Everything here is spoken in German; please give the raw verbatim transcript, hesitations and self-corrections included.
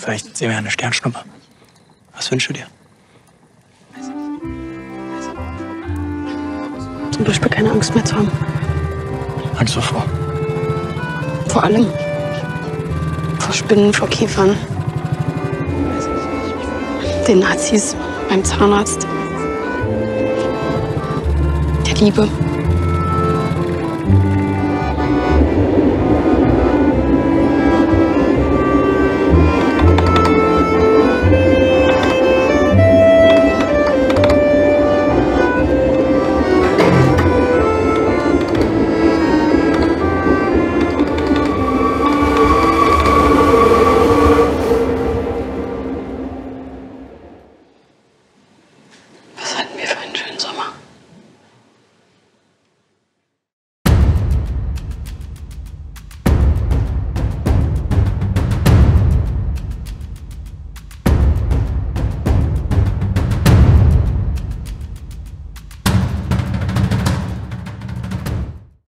Vielleicht sehen wir eine Sternschnuppe. Was wünschst du dir? Zum Beispiel keine Angst mehr zu haben. Angst wovor? Vor allem. Vor Spinnen, vor Käfern. Den Nazis, beim Zahnarzt. Der Liebe.